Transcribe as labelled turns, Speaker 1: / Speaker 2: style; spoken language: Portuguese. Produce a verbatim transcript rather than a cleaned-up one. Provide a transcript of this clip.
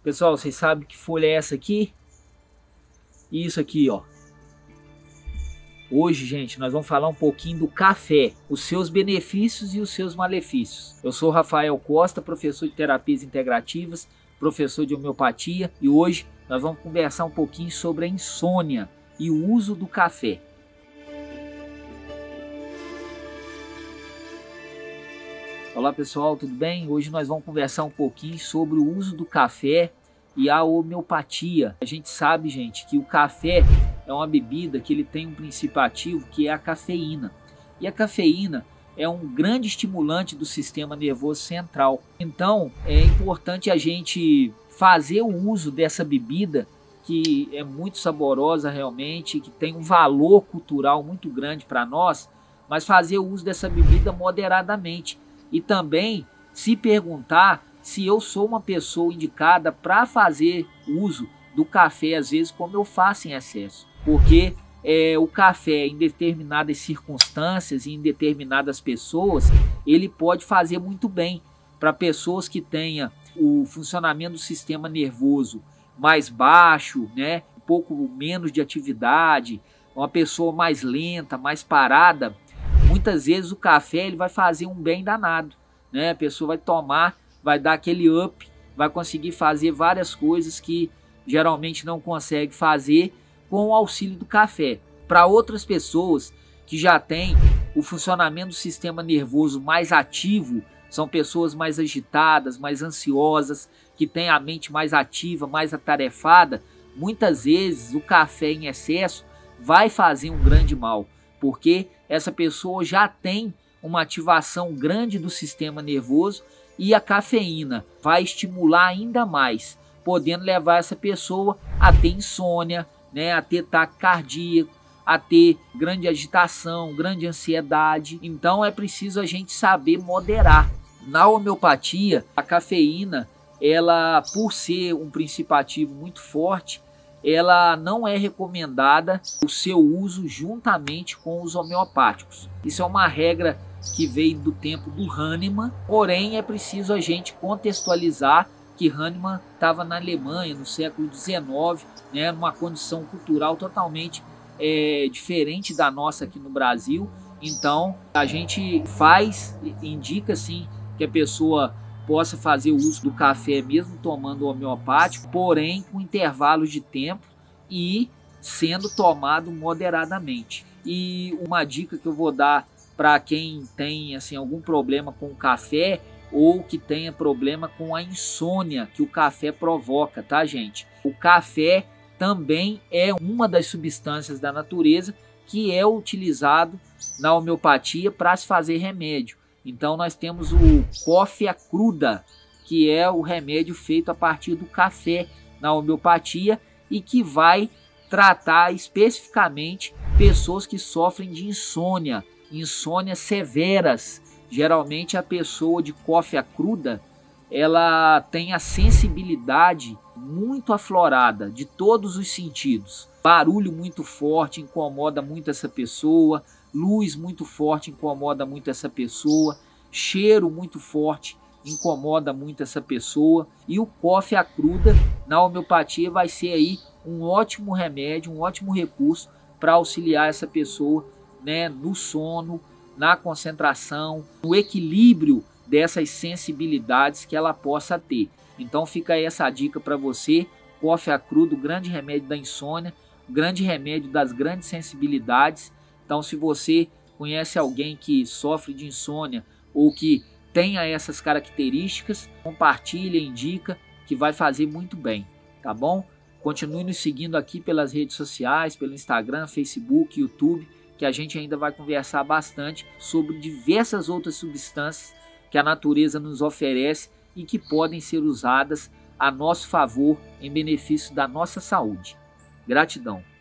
Speaker 1: Pessoal, vocês sabem que folha é essa aqui? Isso aqui, ó. Hoje, gente, nós vamos falar um pouquinho do café, os seus benefícios e os seus malefícios. Eu sou Rafael Costa, professor de terapias integrativas, professor de homeopatia, e hoje nós vamos conversar um pouquinho sobre a insônia e o uso do café. Olá pessoal, tudo bem? Hoje nós vamos conversar um pouquinho sobre o uso do café e a homeopatia. A gente sabe, gente, que o café é uma bebida que ele tem um princípio ativo que é a cafeína. E a cafeína é um grande estimulante do sistema nervoso central. Então é importante a gente fazer o uso dessa bebida, que é muito saborosa realmente, que tem um valor cultural muito grande para nós, mas fazer o uso dessa bebida moderadamente. E também se perguntar se eu sou uma pessoa indicada para fazer uso do café, às vezes, como eu faço em excesso. Porque é, o café, em determinadas circunstâncias e em determinadas pessoas, ele pode fazer muito bem. Para pessoas que tenham o funcionamento do sistema nervoso mais baixo, né, um pouco menos de atividade, uma pessoa mais lenta, mais parada, muitas vezes o café ele vai fazer um bem danado, né? A pessoa vai tomar, vai dar aquele up, vai conseguir fazer várias coisas que geralmente não consegue fazer com o auxílio do café. Para outras pessoas que já têm o funcionamento do sistema nervoso mais ativo, são pessoas mais agitadas, mais ansiosas, que têm a mente mais ativa, mais atarefada, muitas vezes o café em excesso vai fazer um grande mal, porque essa pessoa já tem uma ativação grande do sistema nervoso e a cafeína vai estimular ainda mais, podendo levar essa pessoa a ter insônia, né, a ter taquicardia, a ter grande agitação, grande ansiedade. Então é preciso a gente saber moderar. Na homeopatia, a cafeína, ela, por ser um princípio ativo muito forte, ela não é recomendada o seu uso juntamente com os homeopáticos. Isso é uma regra que veio do tempo do Hahnemann, porém é preciso a gente contextualizar que Hahnemann estava na Alemanha no século dezenove, né, numa condição cultural totalmente é, diferente da nossa aqui no Brasil. Então a gente faz, indica sim que a pessoa possa fazer o uso do café mesmo tomando homeopático, porém com intervalos de tempo e sendo tomado moderadamente. E uma dica que eu vou dar para quem tem assim algum problema com o café ou que tenha problema com a insônia que o café provoca, tá, gente? O café também é uma das substâncias da natureza que é utilizado na homeopatia para se fazer remédio. Então nós temos o cófea cruda, que é o remédio feito a partir do café na homeopatia e que vai tratar especificamente pessoas que sofrem de insônia, insônias severas. Geralmente a pessoa de cófea cruda, ela tem a sensibilidade muito aflorada de todos os sentidos. Barulho muito forte incomoda muito essa pessoa, luz muito forte incomoda muito essa pessoa, cheiro muito forte incomoda muito essa pessoa, e o cófea cruda na homeopatia vai ser aí um ótimo remédio, um ótimo recurso para auxiliar essa pessoa, né, no sono, na concentração, no equilíbrio dessas sensibilidades que ela possa ter. Então fica aí essa dica para você: cófea crudo, grande remédio da insônia, grande remédio das grandes sensibilidades. Então se você conhece alguém que sofre de insônia ou que tenha essas características, compartilha, indica, que vai fazer muito bem, tá bom? Continue nos seguindo aqui pelas redes sociais, pelo Instagram, Facebook, YouTube, que a gente ainda vai conversar bastante sobre diversas outras substâncias que a natureza nos oferece e que podem ser usadas a nosso favor em benefício da nossa saúde. Gratidão!